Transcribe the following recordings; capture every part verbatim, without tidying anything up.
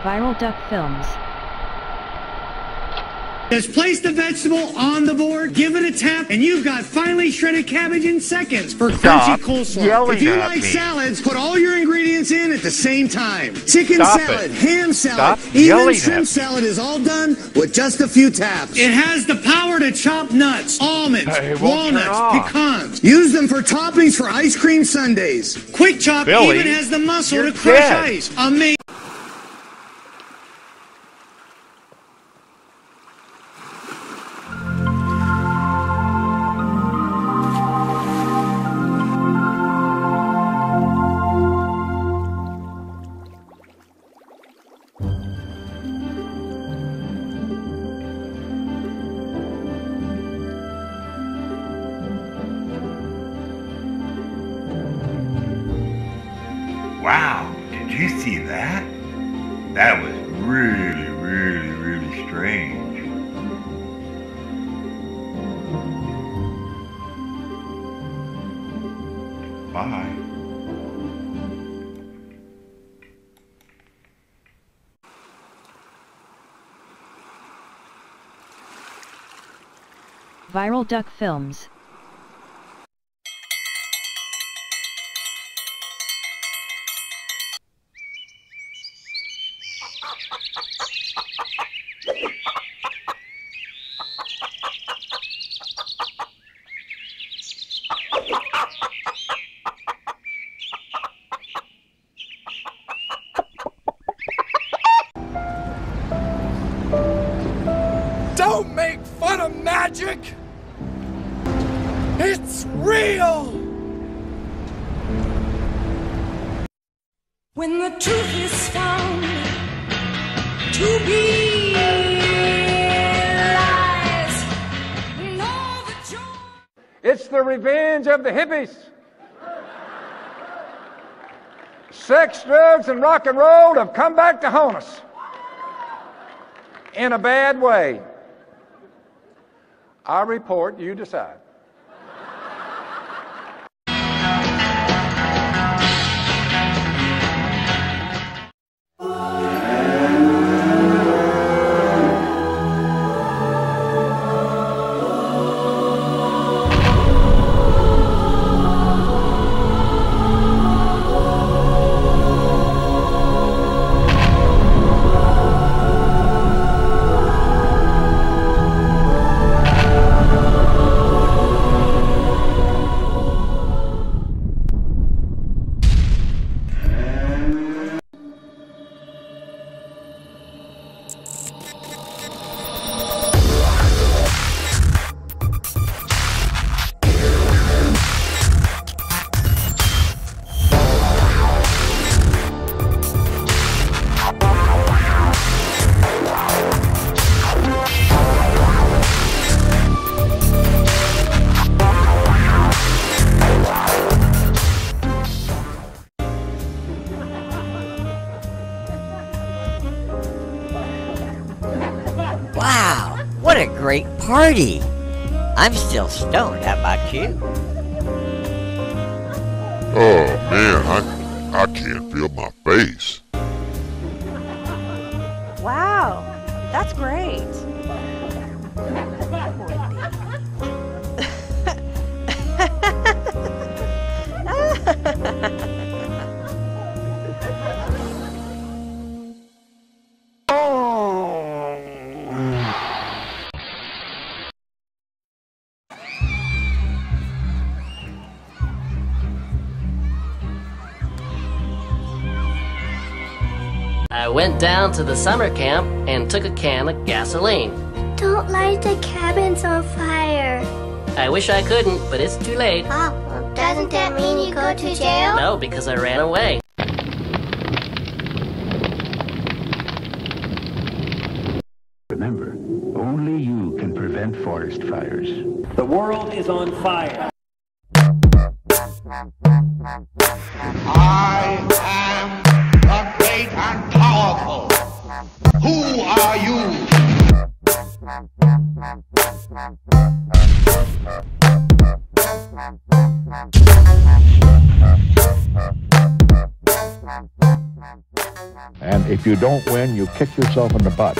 Viral Duck Films. Just place the vegetable on the board, give it a tap, and you've got finely shredded cabbage in seconds for Stop crunchy coleslaw. yelling If you at like me. salads, put all your ingredients in at the same time. Chicken Stop salad, it. ham salad, Stop even yelling at shrimp me. salad is all done with just a few taps. It has the power to chop nuts, almonds, Hey, it won't turn walnuts, off. pecans. Use them for toppings for ice cream sundaes. Quick Chop Billy, even has the muscle you're to crush dead. ice. Amazing. Wow, did you see that? That was really, really, really strange. Bye. Viral Duck Films. Don't make fun of magic! It's real! When the truth is found to be lies, and all the joy. It's the revenge of the hippies. Sex, drugs, and rock and roll have come back to haunt us. In a bad way. I report, you decide. Wow, what a great party! I'm still stoned, how about you? Oh man, I, I can't feel my face. Wow, that's great. I went down to the summer camp and took a can of gasoline. Don't light the cabins on fire. I wish I couldn't, but it's too late. Oh, well, doesn't that mean you go to jail? No, because I ran away. Remember, only you can prevent forest fires. The world is on fire. I am the great and powerful. Who are you? And if you don't win, you kick yourself in the butt.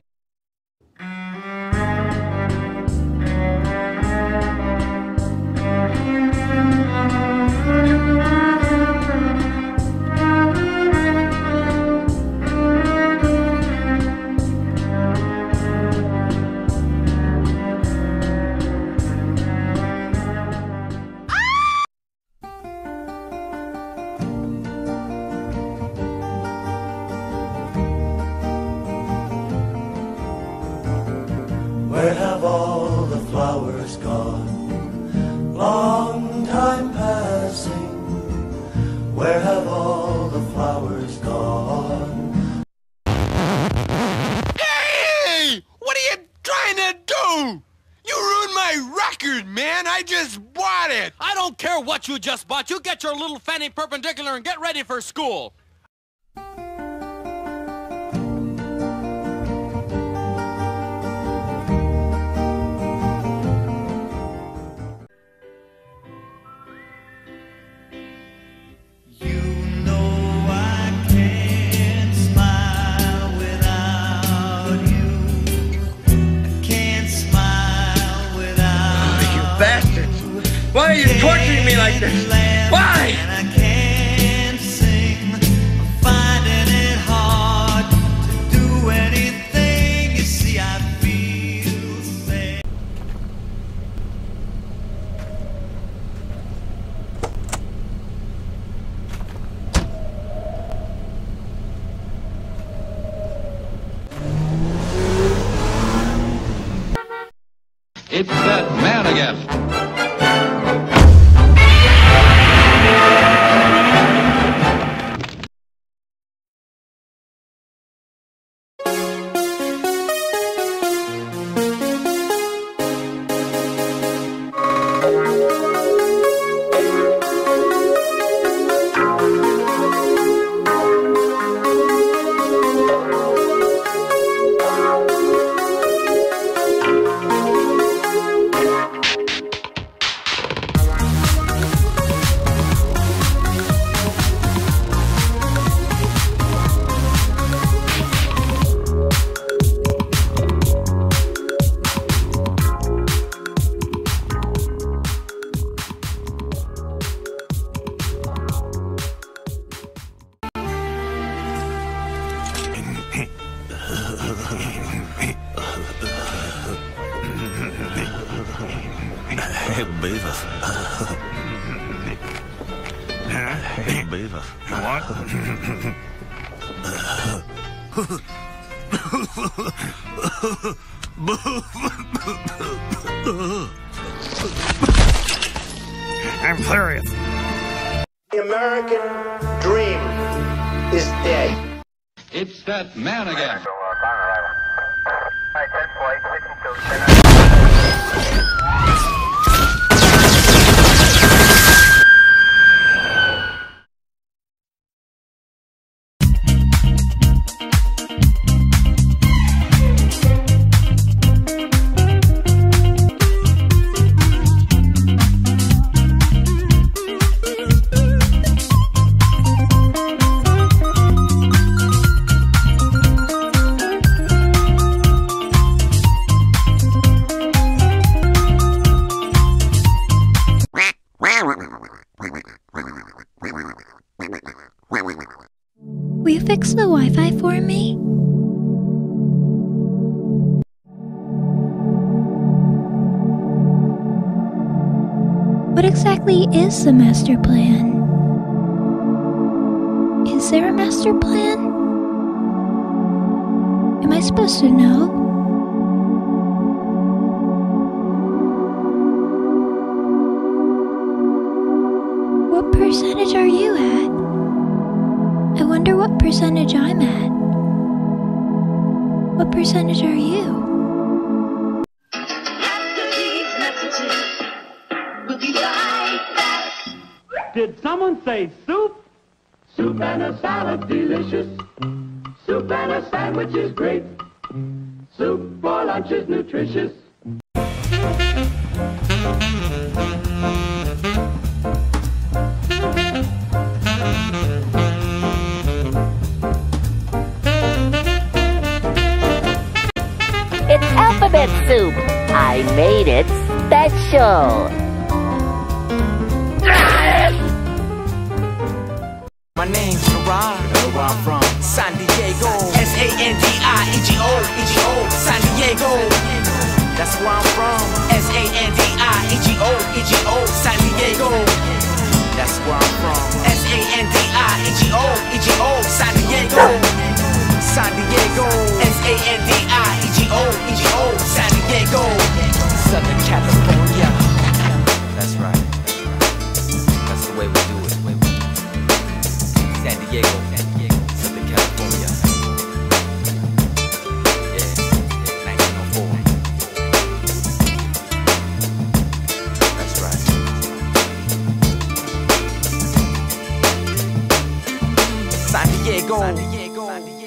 Where have all the flowers gone? Long time passing. Where have all the flowers gone? Hey! What are you trying to do? You ruined my record, man. I just bought it. I don't care what you just bought. You get your little fanny perpendicular and get ready for school. Bastards! Why are you torturing me like this? Why? I can't sing. I'm finding it hard to do anything. You see, I feel sad. It's that man again. Hey, Beavis. Hey, Beavis. What? I'm serious. The American dream is dead. It's that man again. Will you fix the Wi-Fi for me? What exactly is the master plan? Is there a master plan? Am I supposed to know? What percentage are you at? I wonder what percentage I'm at. What percentage are you? After these messages, we'll be right back. Did someone say soup? Soup and a salad, delicious. Soup and a sandwich is great. Soup for lunch is nutritious. It's alphabet soup. I made it special. My name's Gerard. You know where I'm from? San Diego. S A N D I E G O. E G O. San Diego. That's where I'm from. S A N D I E G O. E G O. San Diego. That's where I'm from. S A N D I E G O. E G O. San Diego. San Diego. S A N D I E G O. E G O. San Diego. Southern California. That's right. That's the way we do it. San Diego, San Diego, Southern California. Yeah, nineteen oh four. That's right. San Diego, San Diego.